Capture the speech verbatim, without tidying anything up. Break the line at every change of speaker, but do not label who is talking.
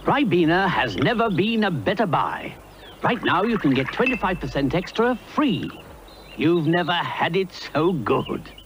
Ribena has never been a better buy. Right now you can get twenty-five percent extra free. You've never had it so good.